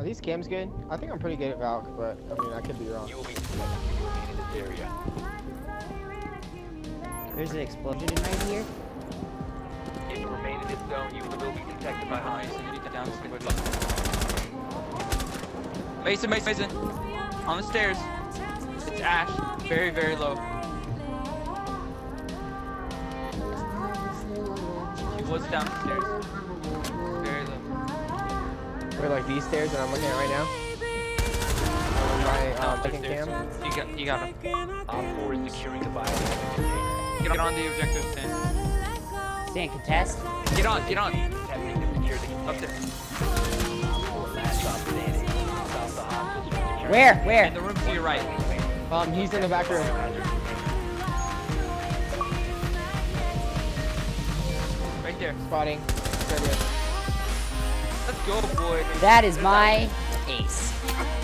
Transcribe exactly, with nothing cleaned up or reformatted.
Are these cams good? I think I'm pretty good at Valk, but I mean I could be wrong. You will be detected if you remain in this area. There's an explosion in right here. If you remain in this zone, you will be detected by Heinz. Mason, Mason, Mason. On the stairs. It's Ash. Very, very low. He was down the stairs. Very low. We're like these stairs that I'm looking at right now. On my uh, No, second there's- cam. You got, you got him. Op four is securing the biohazard container. Get on the objective stand. Stand contest. Get on, get on. Attempting to secure the Up there. last stop standing. Stop the hostiles from securing Where? In Where? the room to your right. Um, he's in the back room. Right there. Spotting. Right here. Let's go, boy. That is my ace.